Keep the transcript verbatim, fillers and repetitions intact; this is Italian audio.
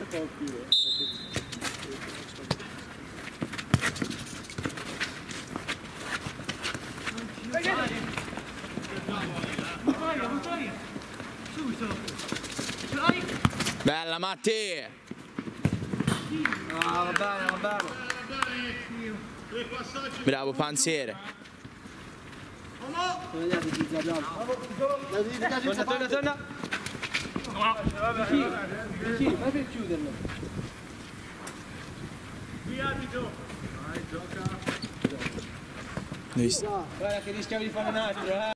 Bella Matti! Ah, va bene, va bene. Bravo Panziere! Torna, torna, torna! Vicino, vai per chiuderlo. Visto? Guarda che rischiamo di fare un altro, eh!